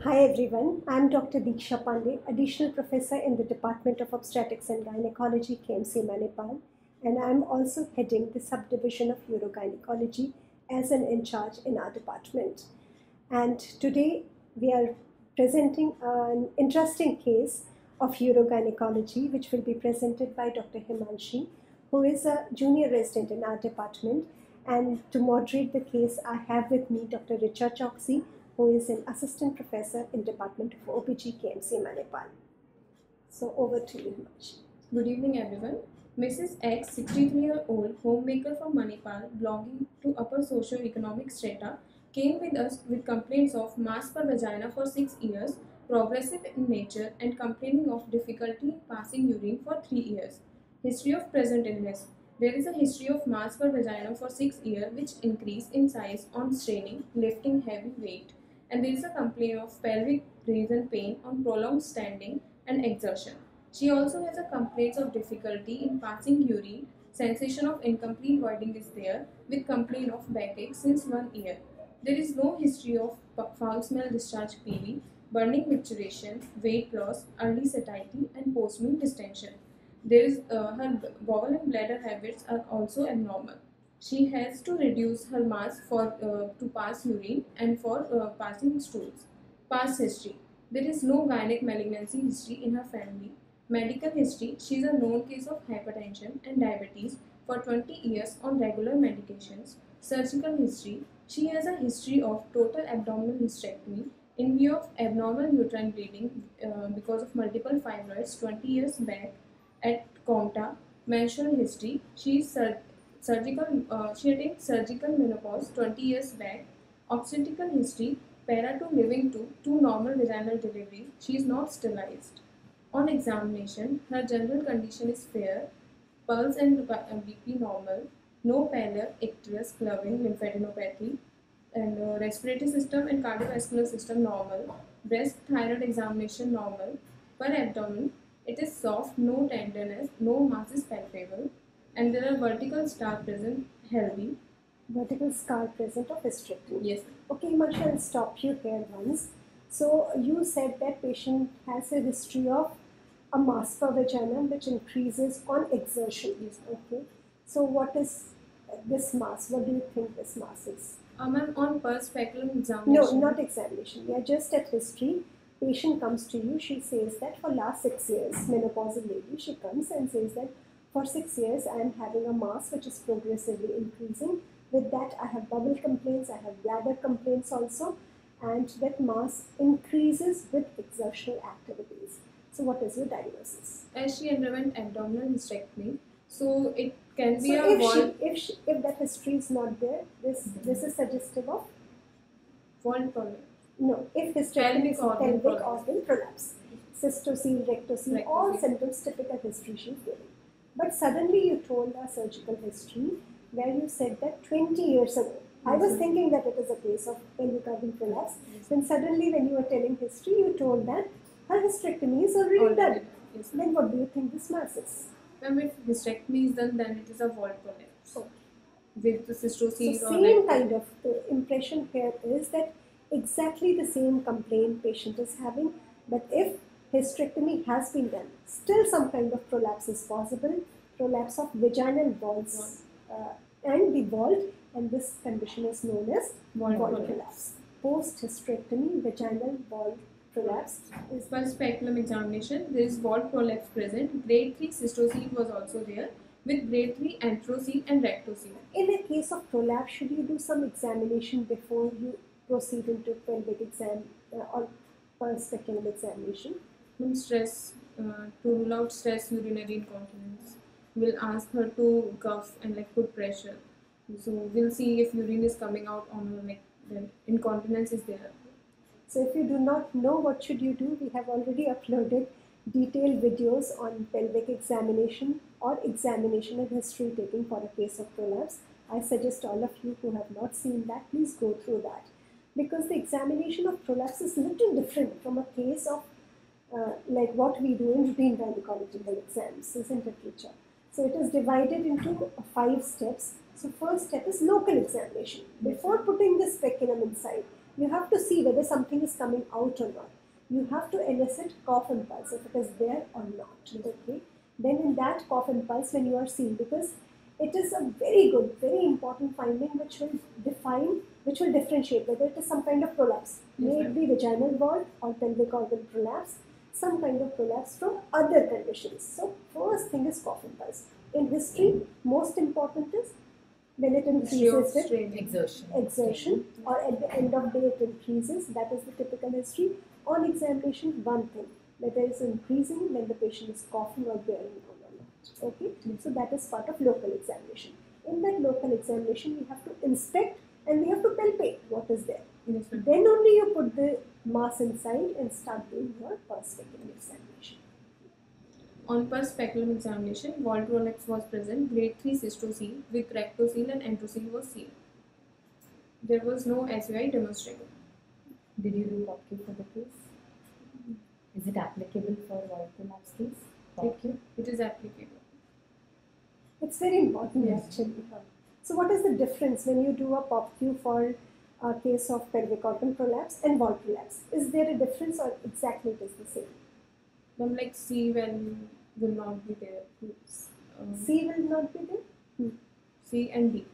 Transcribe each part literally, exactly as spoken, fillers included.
Hi everyone, I am Doctor Diksha Pandey, Additional Professor in the Department of Obstetrics and Gynecology, K M C Manipal, and I am also heading the subdivision of urogynecology as an in charge in our department. And today we are presenting an interesting case of urogynecology which will be presented by Doctor Himanshi, who is a junior resident in our department. And to moderate the case, I have with me Doctor Richa Choksi, who is an assistant professor in Department of O B G K M C Manipal. So over to you, Himanshi. Good evening, everyone. Missus X, sixty-three-year-old homemaker from Manipal, belonging to upper socio-economic strata, came with us with complaints of mass per vagina for six years, progressive in nature, and complaining of difficulty in passing urine for three years. History of present illness. There is a history of mass per vagina for six years, which increased in size on straining, lifting heavy weight, and there is a complaint of pelvic region pain on prolonged standing and exertion. She also has a complaint of difficulty in passing urine, sensation of incomplete voiding is there, with complaint of backache since one year. There is no history of foul smell discharge P V, burning micturition, weight loss, early satiety, and post-meal distension. There is uh, her bowel and bladder habits are also abnormal. She has to reduce her mass for uh, to pass urine and for uh, passing stools. Past history. There is no gynec malignancy history in her family. Medical history. She is a known case of hypertension and diabetes for twenty years on regular medications. Surgical history. She has a history of total abdominal hysterectomy in view of abnormal uterine bleeding uh, because of multiple fibroids twenty years back at Comta. Menstrual history. She is sur surgical. Uh, she attained surgical menopause twenty years back. Obstetrical history. Para to living to two normal vaginal deliveries. She is not sterilized. On examination, her general condition is fair, pulse and B P normal, no pallor, icterus, clubbing, lymphadenopathy, and uh, respiratory system and cardiovascular system normal, breast thyroid examination normal, per abdomen, it is soft, no tenderness, no mass is palpable, and there are vertical scar present, healthy. Vertical scar present of hysterectomy. Yes. Okay, Himanshi, I'll stop you here once. So you said that patient has a history of a mass per vagina which increases on exertion. Yes. Okay. So what is this mass? What do you think this mass is? Uh, Ma'am, on per speculum examination. No, not examination. We are just at history. Patient comes to you. She says that for last six years, menopausal lady, she comes and says that for six years I am having a mass which is progressively increasing. With that, I have bowel complaints, I have bladder complaints also, and that mass increases with exertional activities. So what is your diagnosis? As she underwent abdominal hysterectomy, so it can be so a if wall. She, if, she, if that history is not there, this, mm-hmm. this is suggestive of? Wall prolapse. No, if hysterectomy is pelvic organ, organ prolapse. Cystocele, rectocele, rectocele, all symptoms, typical history she is giving. But suddenly you told our surgical history where you said that twenty years ago, yes, I was thinking that it is a case of pelvic organ prolapse. Yes. Then suddenly when you were telling history, you told that her hysterectomy is already, already done. Yes. Then what do you think this mass is? Ma'am, if hysterectomy is done, then it is a wall prolapse. Okay. With the cystocele so or same kind of the impression here is that exactly the same complaint patient is having, but if hysterectomy has been done, still some kind of prolapse is possible, prolapse of vaginal walls uh, and the vault, and this condition is known as vault prolapse. prolapse. Post-hysterectomy vaginal vault prolapse is per speculum examination. There is vault prolapse present. Grade three cystocele was also there with grade three anthrocele and rectocele. In a case of prolapse, should you do some examination before you proceed into pelvic exam uh, or per speculum examination? Stress, uh, to rule out stress urinary incontinence. We'll ask her to cough and like put pressure. So we'll see if urine is coming out on her neck, then incontinence is there. So if you do not know what should you do, we have already uploaded detailed videos on pelvic examination or examination and history taking for a case of prolapse. I suggest all of you who have not seen that, please go through that. Because the examination of prolapse is little different from a case of uh, like what we do in routine gynecological exams, isn't it, Richa? So it is divided into five steps. So first step is local examination. Before putting the speculum inside, you have to see whether something is coming out or not. You have to elicit cough impulse if it is there or not. Okay. Then in that cough impulse, when you are seeing, because it is a very good, very important finding which will define, which will differentiate whether it is some kind of prolapse, Yes, may ma'am. it be vaginal wall or pelvic organ prolapse, some kind of prolapse from other conditions. So first thing is cough impulse. In history, most important is when it History of increases with strain. Exertion. exertion, or at the end of day it increases. That is the typical history. On examination, one thing, whether it is increasing when the patient is coughing or bearing on or not. Okay, so that is part of local examination. In that local examination, we have to inspect and we have to palpate what is there. Yes, ma'am. Then only you put the mass inside and start doing your perspective examination. On per speculum examination, wall prolapse was present, grade three cystocele with rectocele and enterocele was seen. There was no S U I demonstrated. Did you do PopQ for the case? Is it applicable for wall prolapse case? PopQ? It is applicable. It's very important Yes. actually. So what is the difference when you do a PopQ for a case of pelvic organ prolapse and wall prolapse? Is there a difference or exactly it is the same? Then like C value will not be there. Um, C will not be there? C and D.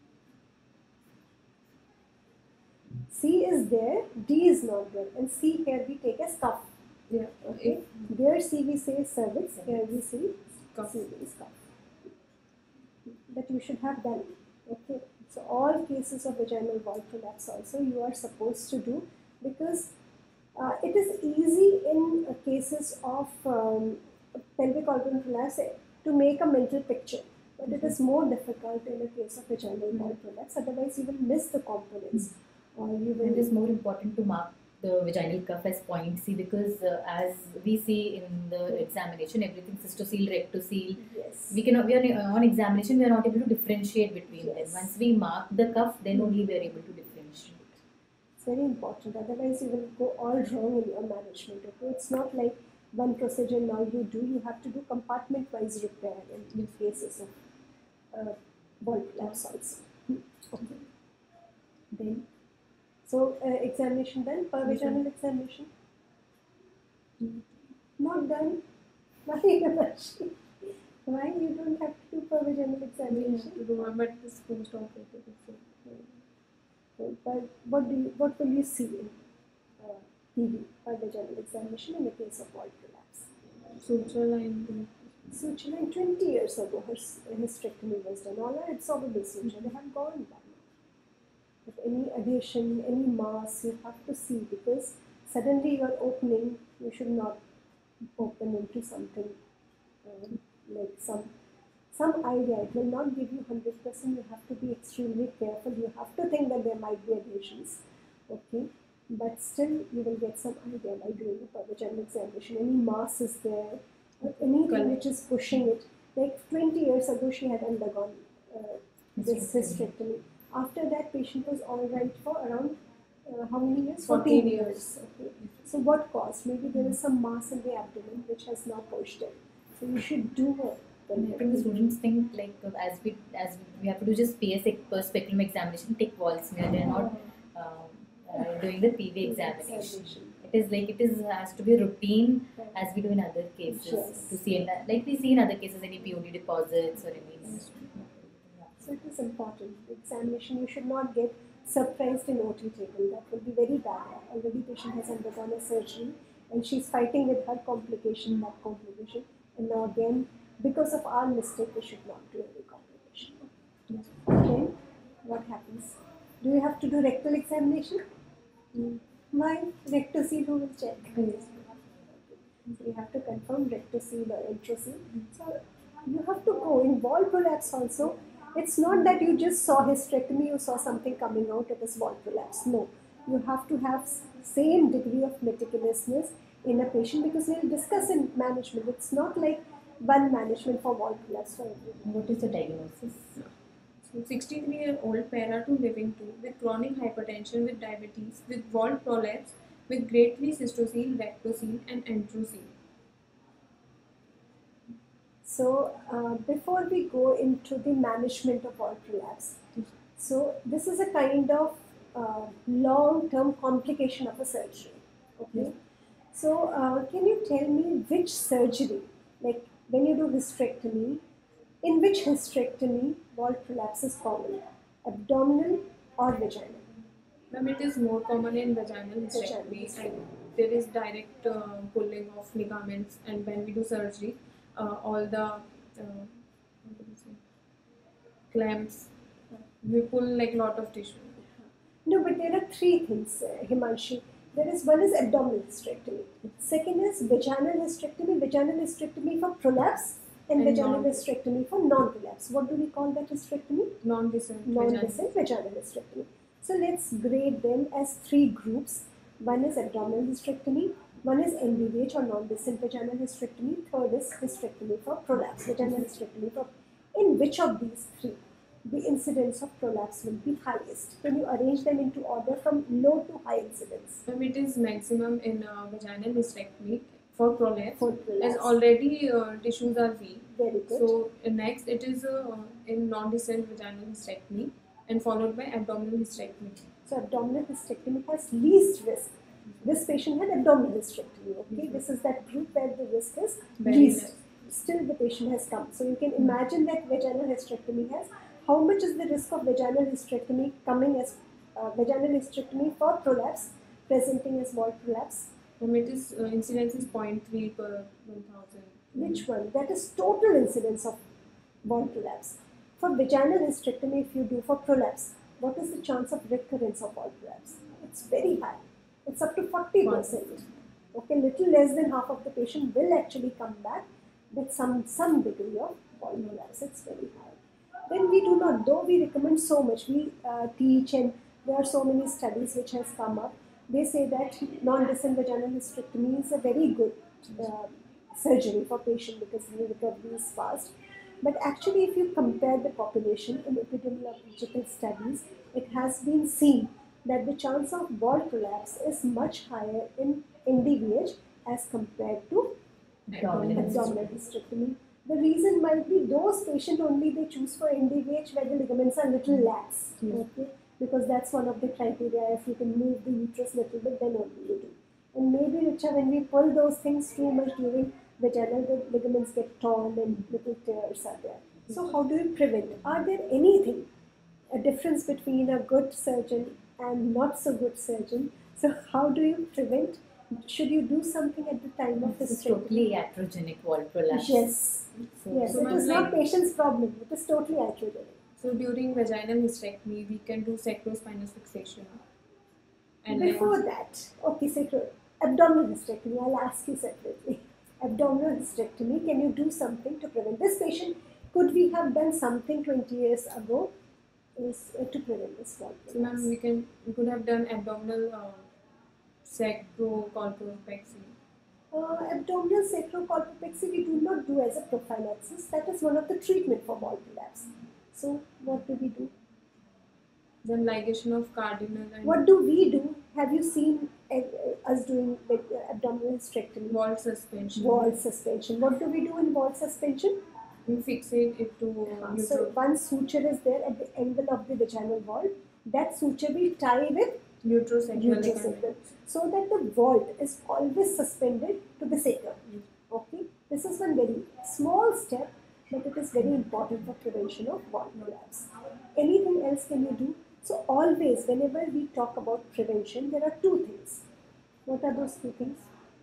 C is there, D is not there, and C here we take as cuff. Yeah. Okay. There C we say cervix, here we say Cuff. C is cuff. That you should have done. Okay. So all cases of vaginal wall prolapse also you are supposed to do, because uh, it is easy in uh, cases of um, pelvic organ prolapse to make a mental picture, but it is more difficult in a case of vaginal wall prolapse. Otherwise, you will miss the components, or you will. It is more important to mark the vaginal cuff as point C, because uh, as we see in the examination, everything cystocele, rectocele, Yes. we cannot, we are uh, on examination, we are not able to differentiate between Yes. them. Once we mark the cuff, then only we are able to differentiate. It's very important. Otherwise, you will go all wrong in your management. Okay, it's not like one procedure now you do. You have to do compartment-wise repair in cases of uh, wall prolapse also. Okay. Then, so uh, examination done. Per vaginal examination. Not done. Nothing much. Why you don't have to do per vaginal We have examination? to do, but this post operative. But what do you, what will you see in uh, T V per vaginal examination in the case of wall prolapse? Suture line. Suture line twenty years ago, her s- hysterectomy was done. All are absorbable suture. They have gone by now. But any adhesion, any mass, you have to see, because suddenly you are opening. You should not open into something um, like some some idea. It will not give you one hundred percent. You have to be extremely careful. You have to think that there might be adhesions, okay? But still, you will get some idea by doing a vaginal examination. Any mass is there, or anything Correct. which is pushing it. Like twenty years ago, she had undergone uh, this hysterectomy. After that, patient was all right for around uh, how many years? fourteen years. Okay. So what caused? Maybe there is some mass in the abdomen which has not pushed it. So you should do a And I think the students think like uh, as we as we have to do just P S A per speculum examination, take wall smear. They are not uh, uh, doing the P V examination. It is like it is has to be a routine as we do in other cases Yes. to see in, like we see in other cases any P O D deposits or any. So it is important. The examination, you should not get surprised in O T table. That will be very bad. Already patient has undergone a surgery and she's fighting with her complication, that complication. And now again, because of our mistake, we should not do any complication. Then what happens? Do you have to do rectal examination? Mm. Why? Rectocele, who will check? So you have to confirm rectocele or enterocele. So you have to go in wall prolapse also. It's not that you just saw hysterectomy, you saw something coming out, it is wall prolapse. No, you have to have s- same degree of meticulousness in a patient, because we'll discuss in management. It's not like one management for wall prolapse for everyone. What is the diagnosis? So sixty-three-year-old para two living two with chronic hypertension, with diabetes, with wall prolapse, with grade three cystocele, rectocele, and enterocele. So uh, before we go into the management of wall prolapse, so this is a kind of uh, long-term complication of a surgery. Okay. Yes. So, uh, can you tell me which surgery, like when you do hysterectomy, in which hysterectomy wall prolapse is common, abdominal or vaginal? Ma'am, it is more common in vaginal hysterectomy, Vaginal. and there is direct uh, pulling of ligaments. And when we do surgery, uh, all the uh, what do we say? clamps, we pull like lot of tissue. No, but there are three things, uh, Himanshi. There is one is abdominal hysterectomy. Second is vaginal hysterectomy. Vaginal hysterectomy for prolapse and, And vaginal non- hysterectomy for non-prolapse. What do we call that hysterectomy? Non-descent Non-descent vaginal hysterectomy. So let's grade them as three groups. One is abdominal hysterectomy, one is N D V H or non-descent vaginal hysterectomy, third is hysterectomy for prolapse, vaginal hysterectomy for. In which of these three the incidence of prolapse will be highest? Can you arrange them into order from low to high incidence? Ma'am, it is maximum in uh, vaginal hysterectomy for prolapse, For prolapse. as already uh, tissues are weak. Very good. So uh, next it is uh, in non-descent vaginal hysterectomy, and followed by abdominal hysterectomy. So abdominal hysterectomy has least risk. This patient had abdominal hysterectomy. Okay, Mhm. this is that group where the risk is Very least. less. Still, the patient has come. So you can imagine that vaginal hysterectomy has. How much is the risk of vaginal hysterectomy coming as uh, vaginal hysterectomy for prolapse, presenting as wall prolapse? Ma'am, it is uh, incidence is zero point three per one thousand. Which one? That is total incidence of wall prolapse. For vaginal hysterectomy, if you do for prolapse, what is the chance of recurrence of wall prolapse? It's very high. It's up to forty percent. Okay, little less than half of the patient will actually come back with some, some degree of wall prolapse. It's very high. Then we do not, though we recommend so much, we uh, teach, and there are so many studies which has come up. They say that non-descent vaginal hysterectomy is a very good uh, surgery for patient because the recovery is fast. But actually, if you compare the population in epidemiological studies, it has been seen that the chance of wall prolapse is much higher in N D V H as compared to Abdominal abdominal hysterectomy. The reason might be those patients only they choose for N D V H where the ligaments are little lax. Yes. Okay, because that's one of the criteria. If you can move the uterus little bit, then only you do. And maybe, Richa, when we pull those things too much during vaginal, the ligaments get torn and little tears are there. So how do you prevent? Are there anything, a difference between a good surgeon and not so good surgeon? So how do you prevent? Should you do something at the time of This is hysterectomy? totally iatrogenic wall prolapse. Yes. So, Yes, So it ma'am, is not like- patient's problem. It is totally iatrogenic. So during vaginal hysterectomy, we can do sacrospinous fixation. And Before that, okay, sacral, abdominal hysterectomy, I'll ask you separately. Abdominal hysterectomy, can you do something to prevent this patient? Could we have done something twenty years ago is uh, to prevent this wall So ma'am, prolapse? we can we could have done abdominal uh, sacrocolpopexy. Uh, abdominal sacrocolpopexy we do not do as a prophylaxis. That is one of the treatment for wall prolapse. So what do we do? Then ligation of cardinal and What do we do? Have you seen uh, uh, us doing like, uh, abdominal hysterectomy? wall suspension. Wall suspension. What do we do in wall suspension? We fixate it to uh, So uterus. one suture is there at the angle of the vaginal wall. That suture we tie with Uterosacral uterosacral, ligament. so that the vault is always suspended to the sacrum. Yes. Okay, this is one very small step, but it is very important for prevention of wall prolapse. Anything else can you do? So always, whenever we talk about prevention, there are two things. What are those two things?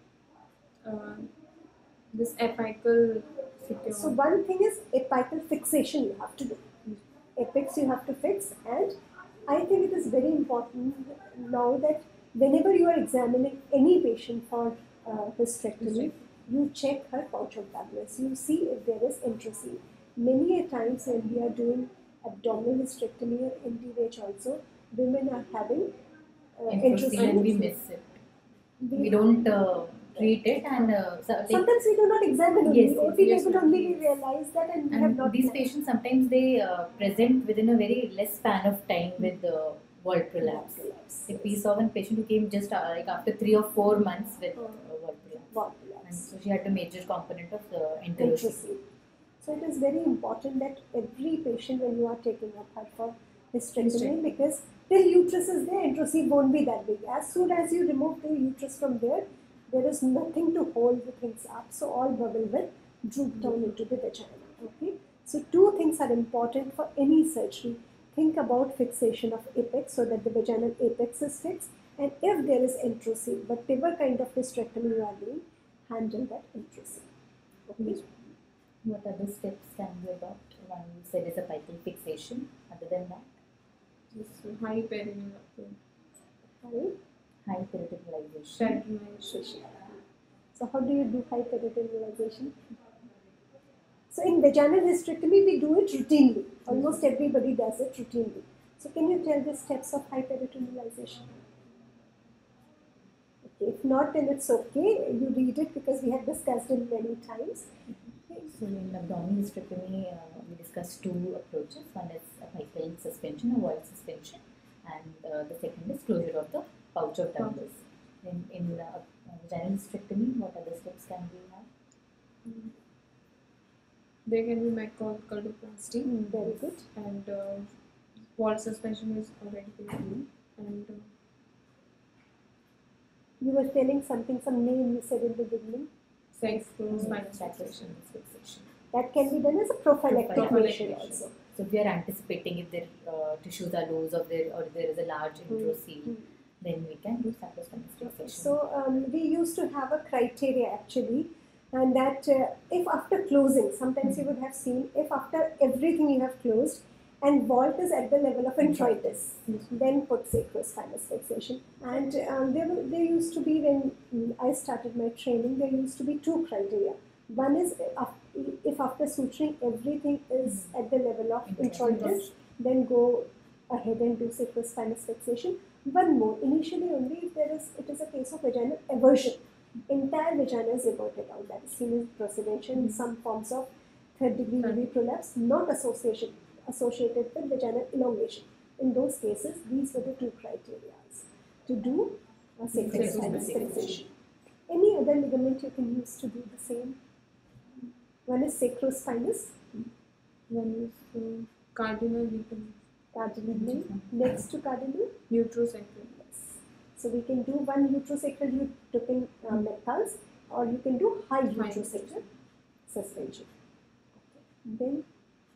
Uh, this apical secure. So one thing is apical fixation you have to do. Apex you have to fix, and I think it is very important now that whenever you are examining any patient for uh, hysterectomy, you check her pouch of Douglas. You see if there is intraceal. Many a times when we are doing abdominal hysterectomy or N D V H also, women are having uh, intraceal and we intraceal. miss it. We don't uh, treat it, and uh, so, like, Sometimes we do not examine only. Yes, O yes, P yes, table ma'am. only we realize that, and we have and not. these planned. patients sometimes they uh, present within a very less span of time with uh, wall prolapse. Prolapse, Like we yes. saw one patient who came just uh, like after three or four months with uh, Oh. wall prolapse, Wall and prolapse. so she had a major component of the interosseous. Intraceal. So it is very important that every patient, when you are taking up her for hysterectomy, Hysterectomy. because till uterus is there, intrusive won't be that big. As soon as you remove the uterus from there, there is nothing to hold the things up. So all bubble will droop down into the vagina. Okay. So two things are important for any surgery. Think about fixation of apex so that the vaginal apex is fixed. And if there is intrusive, whatever kind of hysterectomy you are doing, handle that intrusive. Okay. What other steps can we adopt? One you said is a pipal fixation. Other than that, Just high perineal High high perinealization. perinealization. So how do you do high perinealization? So in vaginal hysterectomy, we do it routinely. Almost everybody does it routinely. So can you tell the steps of high perinealization? Okay, if not, then it's okay. You read it because we have discussed it many times. So in abdominal hysterectomy, uh, we discussed two approaches. One is a pipal suspension, a void suspension, and uh, the second is closure of the pouch of Douglas. In, in uh, vaginal hysterectomy, what other steps can we have? There can be meconiculoplasty, Mm, very good. and uh, wall suspension is already there. And uh, You were telling something, some name you said in the beginning. sex spinal That fixation. is fixation. That can be done as a prophylactic Prophylactic. measure also. So if we are anticipating if their uh, tissues are loose or there or there is a large intrusive, Mm. then we can do sacrospinous fixation. So um, we used to have a criteria actually, and that uh, if after closing, sometimes you would have seen, if after everything you have closed and vault is at the level of introitus, then put sacrospinous fixation. And um, there, were, there used to be, when mm, I started my training, there used to be two criteria. One is if, if after suturing everything is at the level of introitus, then go ahead and do sacrospinous fixation. One more, initially only if there is, it is a case of vaginal eversion. Entire vagina is everted out, that is seen as procedential in some forms of third degree U V prolapse, not association, associated with vaginal elongation. In those cases, these were the two criteria to do a sacrospinous fixation. Any other ligament you can use to do the same? One is sacrospinous, One is uh, cardinal, we can cardinal, next to cardinal. uterosacral. Yes. So we can do one uterosacral, you took in uh, metals, or you can do high uterosacral suspension. Then,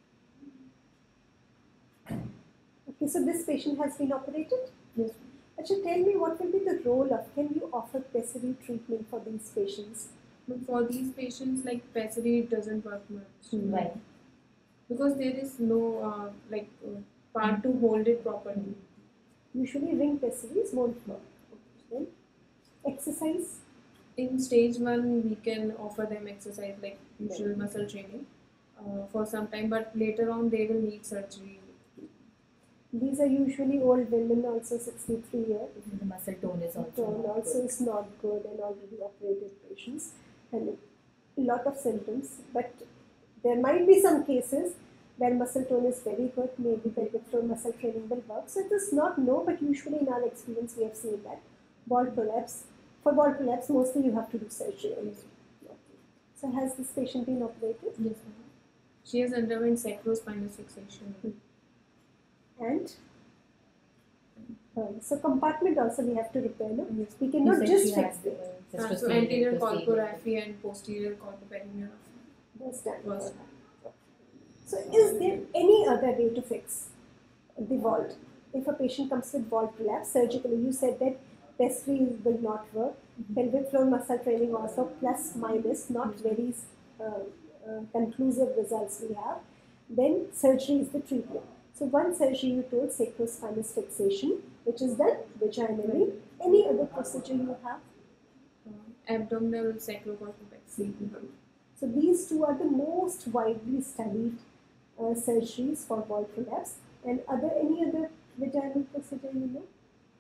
okay, so this patient has been operated. Yes. Actually, tell me what will be the role of, can you offer pessary treatment for these patients? But for these patients, like pessary doesn't work much. Why? Because there is no uh, like uh, part to hold it properly. Usually ring pessaries won't work. Then, exercise. In stage one, we can offer them exercise like usual muscle training uh, for some time, but later on they will need surgery. These are usually old women, also sixty-three years. The muscle tone is also Tone not also good. is not good, and already operated patients and a lot of symptoms. But there might be some cases where muscle tone is very good, maybe pelvic floor muscle training will work. So it is not no, but usually in our experience we have seen that ball prolapse. For ball prolapse, mostly you have to do surgery. Yes. So has this patient been operated? Yes, ma'am. She has underwent sacrospinous fixation. And um, so compartment also we have to repair. No? Yes. We You cannot said just she fix had, it. uh, Uh, just so to anterior say, just to say colporrhaphy and posterior colpoperineopathy. That's done. Was So is there any other way to fix the vault? If a patient comes with vault prolapse surgically, you said that pessary will not work. Pelvic floor muscle training also plus minus, not very uh, uh, conclusive results we have. Then surgery is the treatment. So one surgery you told sacrospinous fixation, which is done vaginally. Any other procedure you have? uh, abdominal sacrocolpopexy. So these two are the most widely studied uh, surgeries for wall prolapse. And other any other vaginal procedure you know?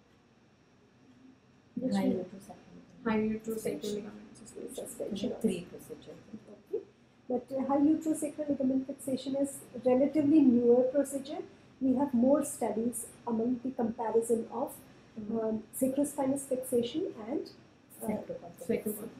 Which high one? uterosacral. High uterosacral ligament suspension. Suspension. Three procedures. Okay. But uh, high uterosacral ligament fixation is relatively newer procedure. We have more studies among the comparison of um, sacrospinous fixation and uh, Sacrocolpopexy.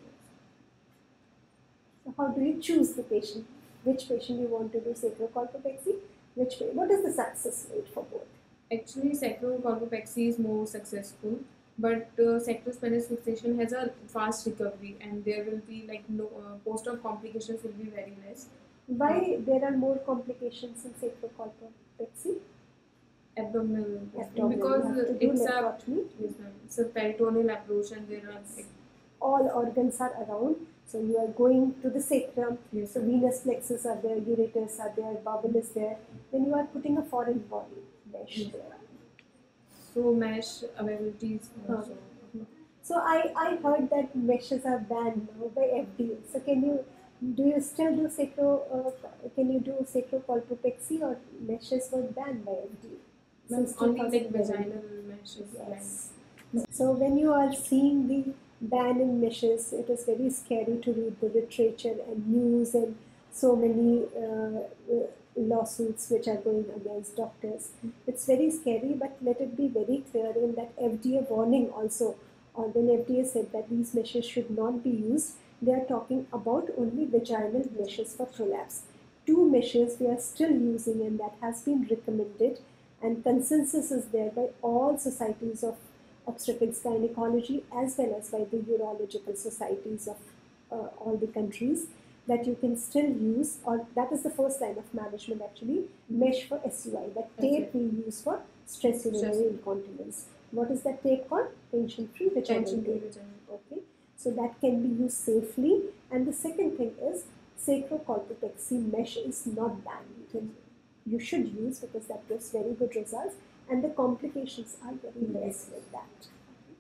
so how do you choose the patient? Which patient you want to do sacrocolpopexy? Which pa- what is the success rate for both? Actually, sacrocolpopexy is more successful, but uh, sacrospinous fixation has a fast recovery, and there will be like no uh, post-op complications will be very less. Why there are more complications in sacrocolpopexy? Abdominal, Abdominal. because You have to do it's a nephrotomy. yes, ma'am. It's a peritoneal approach, and there are like, All organs are around. So you are going to the sacrum. yes, So venous plexus are there, ureters are there, bowel is there. Then you are putting a foreign body mesh Yes. there. so mesh availability is also. So I, I heard that meshes are banned now by F D A. So can you do you still do sacro uh, can you do sacrocolpopexy, or meshes were banned by F D A? Ma'am, Since only like two thousand eleven. vaginal mesh is banned. Yes. So when you are seeing the ban in meshes, it is very scary to read the literature and news and so many uh, uh, lawsuits which are going against doctors. It's very scary, but let it be very clear in that F D A warning also, or when F D A said that these meshes should not be used, they are talking about only vaginal meshes for prolapse. Two meshes we are still using, and that has been recommended, and consensus is there by all societies of obstetrics gynecology as well as by the urological societies of uh, all the countries, that you can still use, or that is the first line of management actually, mesh for S U I, that tape we use for stress urinary incontinence. What is that tape called? Tension-free vaginal Tension-free tape. vaginal. Okay, so that can be used safely. And the second thing is sacrocolpopexy mesh is not banned. You can, you should use, because that gives very good results, and the complications are very less with that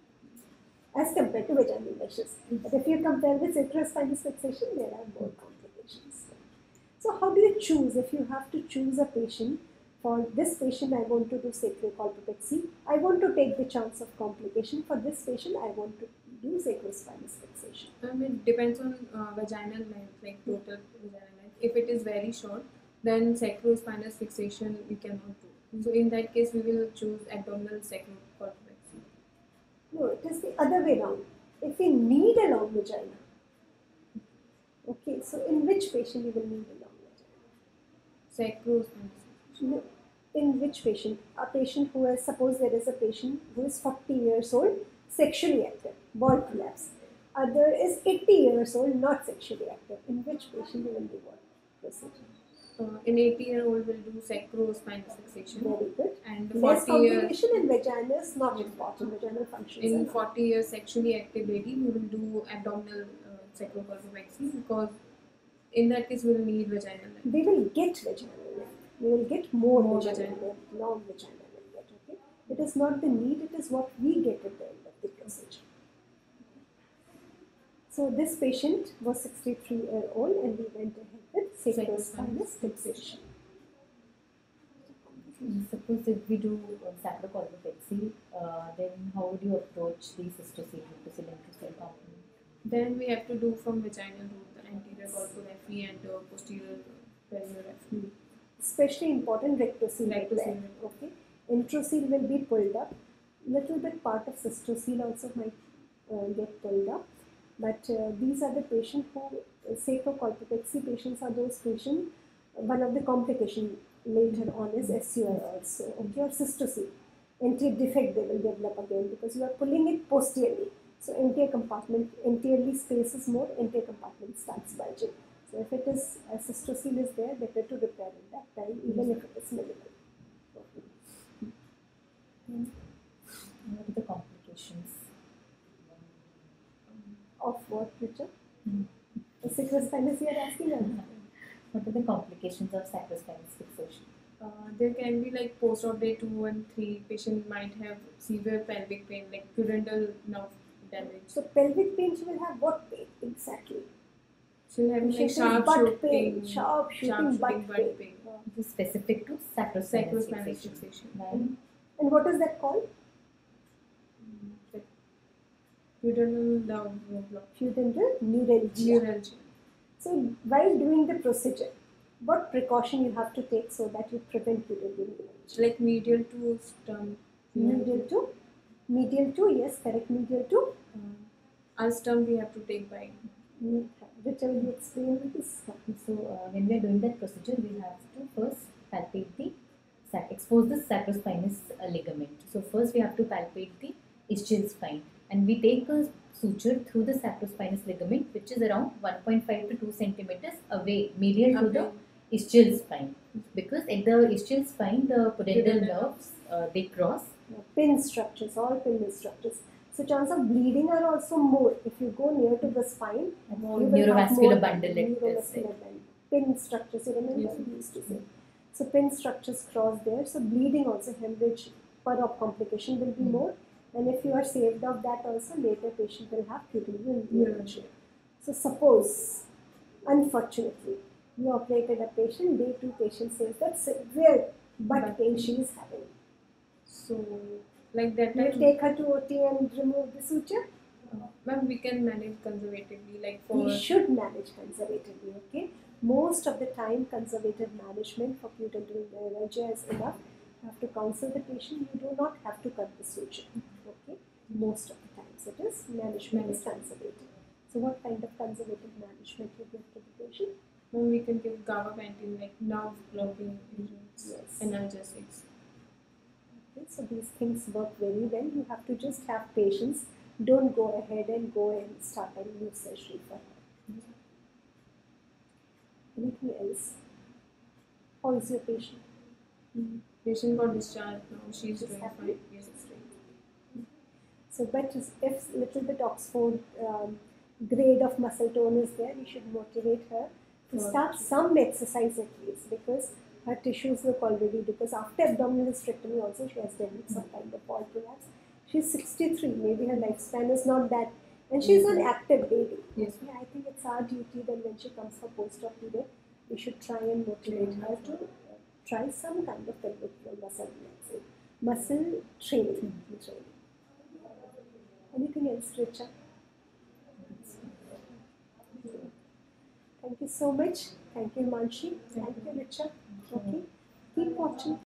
as compared to vaginal meshes. But if you compare with sacrospinous fixation, there are more complications. So how do you choose? If you have to choose a patient, for this patient I want to do sacrocolpopexy, I want to take the chance of complication. For this patient I want to do sacrospinous fixation. Um, it depends on uh, vaginal length, like total vaginal length. If it is very short, then sacrospinous fixation we cannot do. So in that case, we will choose abdominal sacrocolpopexy. No, it is the other way around. If we need a long vagina, okay, so in which patient you will need a long vagina? Sacrospinous fixation. No, in which patient? A patient who is, suppose there is a patient who is forty years old, sexually active, ball prolapse. Other is eighty years old, not sexually active. In which patient you will do what procedure? Uh, in eighty year old will do sacrospinous fixation. Very good. And Less forty years complication, and vagina is not important. Vaginal functions. in are not. forty years sexually active lady, we will do abdominal uh, sacrocolpopexy, because in that case we will need vaginal length. They will get vaginal length. We will get more, More vaginal vaginal. length, long vagina will get. Okay. It is not the need; it is what we get at the end of the procedure. So this patient was sixty-three year old, and we went ahead with sacrospinous fixation. Suppose if we do uh, sacrocolpopexy, uh, then how would you approach the cystocele, mucocele, intercele component? Then we have to do from vaginal route, the anterior colporrhaphy and the posterior perineuraphy. Especially important rectocele. Rectocele. Okay. Introcele will be pulled up. Little bit part of cystocele also might uh, get pulled up. But uh, these are the patients who, uh, sacrocolpopexy patients are those patients, uh, one of the complications later on is S U I also, okay, or cystocele. Anterior defect they will develop again, because you are pulling it posteriorly. So anterior compartment, anteriorly space is more, anterior compartment starts bulging. So if it is, a cystocele is there, better to repair at that time, even if it is minimal. Okay. What are the complications? Of what, Richard? Mm. The sacrospinous you are asking us? What are the complications of sacrospinous fixation? Uh, there can be like post-op day two and three, patient might have severe pelvic pain, like pudendal nerve damage. So pelvic pain, she will have what pain exactly? She'll have She like says sharp butt shooting, pain, sharp shooting, sharp butt shooting pain. pain. This is specific to sacrospinous Sacrospinous fixation. fixation. Right? And what is that called? Like pudendal nerve block. Pudendal neuralgia. Neuralgia. So while doing the procedure, what precaution you have to take so that you prevent pudendal neuralgia? Like medial to sternum. Medial to? Medial to, yes, correct, medial to. Uh, our sternum we have to take by. Which I will explain this. So uh, when we are doing that procedure, we have to first palpate the sac- expose the sacrospinous uh, ligament. So first we have to palpate the ischial spine, and we take a suture through the sacrospinous ligament, which is around one point five to two centimeters away, medial to the ischial spine, because at the ischial spine the pudendal nerves uh, they cross. Pin structures, all pin structures. So chance of bleeding are also more if you go near to the spine. More you will have neurovascular more bundle, it is neurovascular bundle. Pin structures, you remember Yes. we used to say. So pin structures cross there. So bleeding also, hemorrhage per op complication will be Mm. more. And if you are saved of that also, later patient will have putative hemorrhage. So suppose, unfortunately, you operated a patient, day two patient says that severe butt pain she is having. So, like that You time, take her to O T and remove the suture. uh, ma'am, we can manage conservatively, like for We should manage conservatively, okay? Most of the time, conservative management for putative hemorrhage is enough. You have to counsel the patient. You do not have to cut the suture, okay? Most of the times it is management is conservative. So what kind of conservative management you give to the patient? ma'am, we can give gabapentin, like nerve blocking agents, Yes. analgesics. Okay, so these things work very well. You have to just have patience. Don't go ahead and go and start a new surgery for her. Anything else? How is your patient? Mm. Patient got discharged now. She's She's doing happy? fine. Yes, it's right. So, but if little bit Oxford um, grade of muscle tone is there, we should motivate her to Sure. start some exercise at least, because her tissues look already, because after abdominal hysterectomy also she has developed some kind of wall prolapse. She's sixty-three, maybe her lifespan is not that, and she's an active baby. Yes. Yeah, I think it's our duty that when she comes for post-op period, we should try and motivate her to uh, try some kind of pelvic floor muscle relaxation, muscle training. training. Anything else, Richa? Thank you so much. Thank you, Manshi. Thank you, Richa. Okay. Keep watching.